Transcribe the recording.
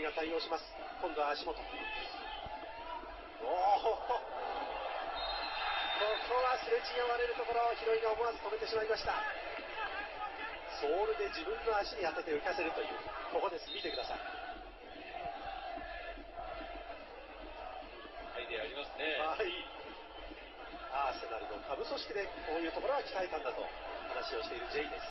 が対応します。今度は足元。ここはすれ違われるところをヒロイが思わず止めてしまいました。ソールで自分の足に当てて浮かせるという、ここです。見てください。 アイデアありますね。 はい。アーセナルの下部組織でこういうところは鍛えたんだと話をしている J です。